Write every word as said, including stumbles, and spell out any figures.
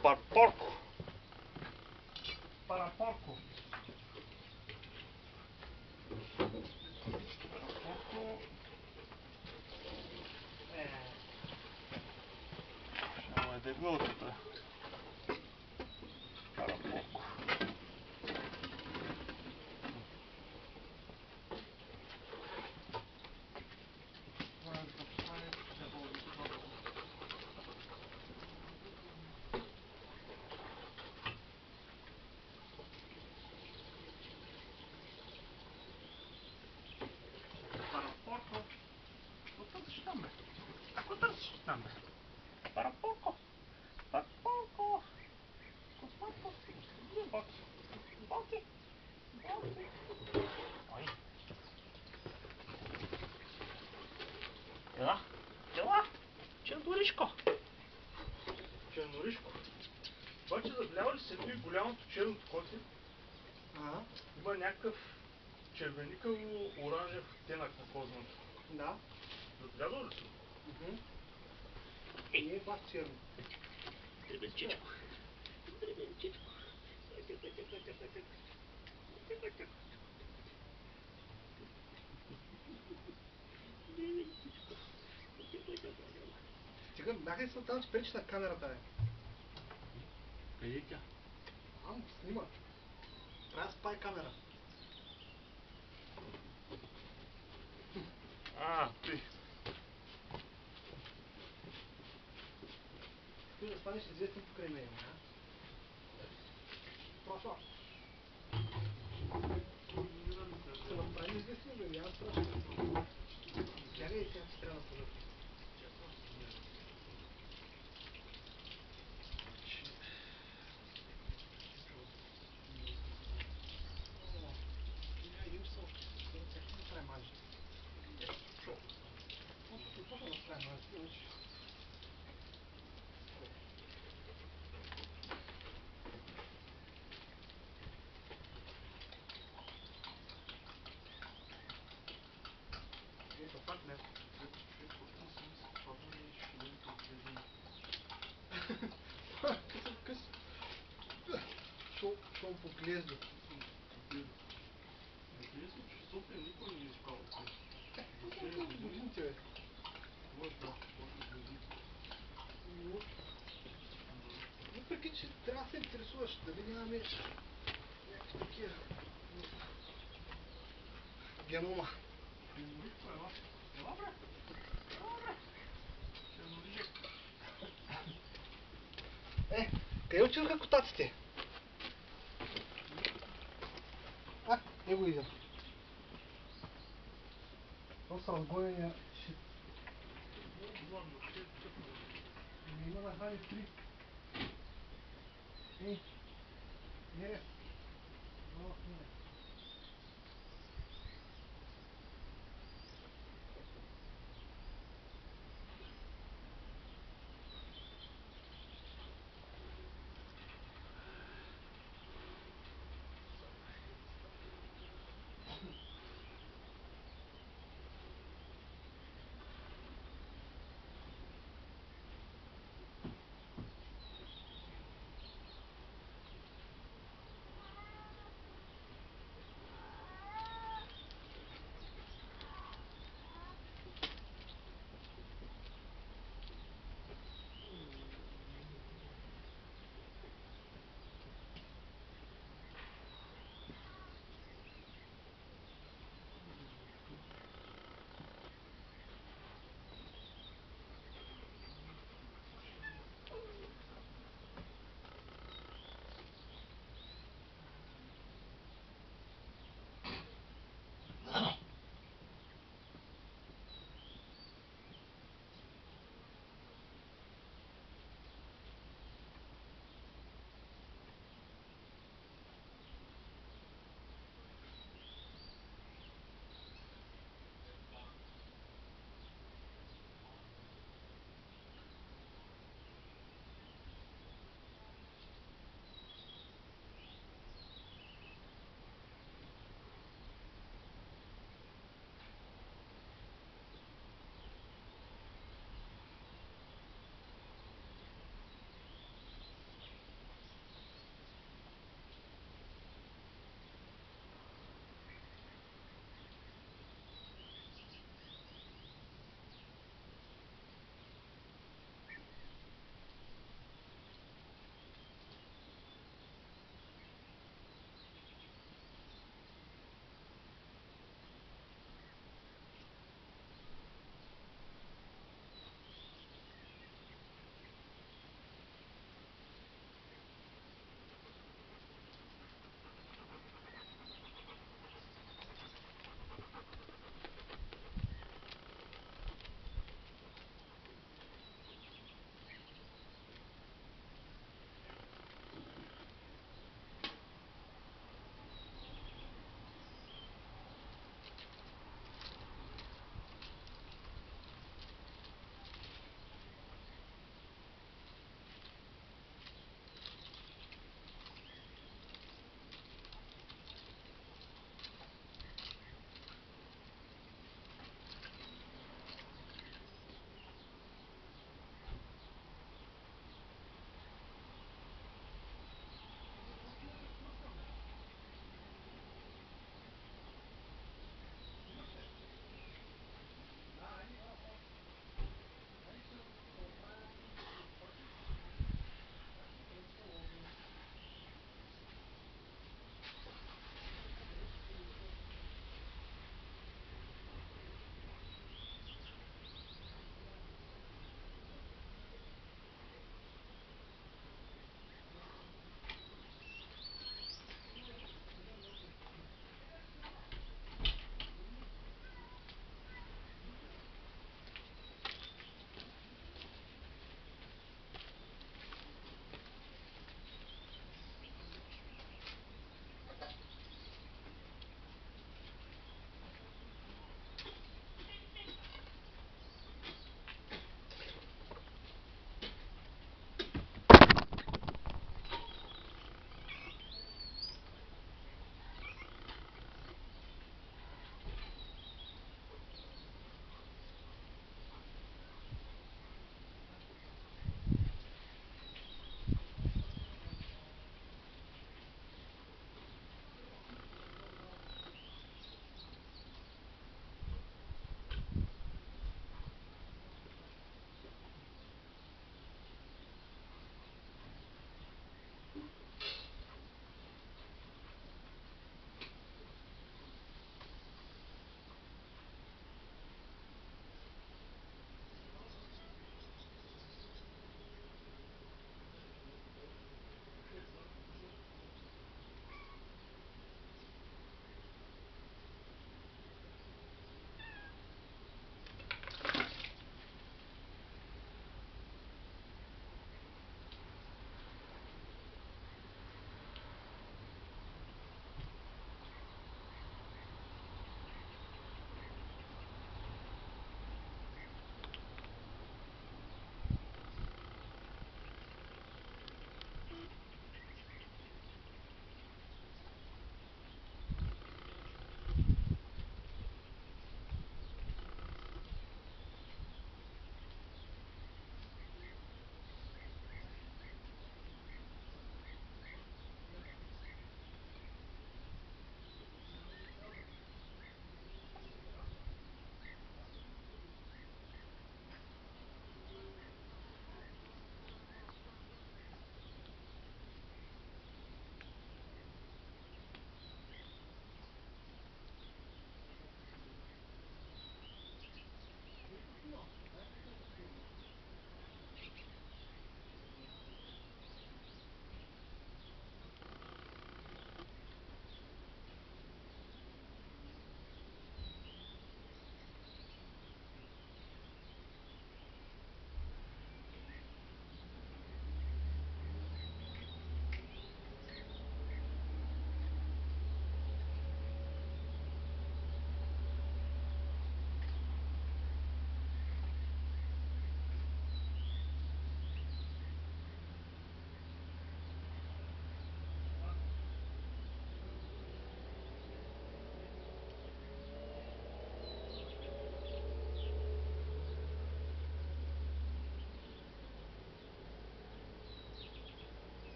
Парпорко. Парапорко. Парапорко. Е. Ще му е дебилката. Парапорко. Парапорко. Какво търсиш там, бе? Какво търсиш там, бе? Парапорко. Парапорко. Парапорко. Где Боки? Боки. Боки. Ой. Ела. Ела. Черноришко. Черноришко. Обаче забелява ли се и голямото черното коте? Ага. Има някакъв червеникаво-оранжев оттенък на козната. Да. Забелязал ли си? Мгм. Не е пак черно. Дребенчичко. Дребенчичко. Пътя, пътя, пътя, пътя. Пътя, пътя. Дребенчичко. Пътя, пътя, пътя. Стига, бяха и са там, че пречи на камерата, е. Къде е тя? Ам, снима. Трябва да спай камера. А, ти. Ти да станеш известен покрай мен, а? Профа. Ще направим известен, бе, няма страшно. Бягай сега, че трябва да пожа. Шо поглезду. Интересно, че в София никой не е спал. Будинте, бе. Може да, може да будинте. Въпреки, че трябва да се интересуваш, дали нямаме някакви такива генома. Черноришко, ела. Ела, бре. Ела, бре. Черноришек. Е, къде отидоха котаците? А, его идем. То са разгонения шит. Ладно, ще е тъпно. Не има да храни три. Ей, не, не. О, не.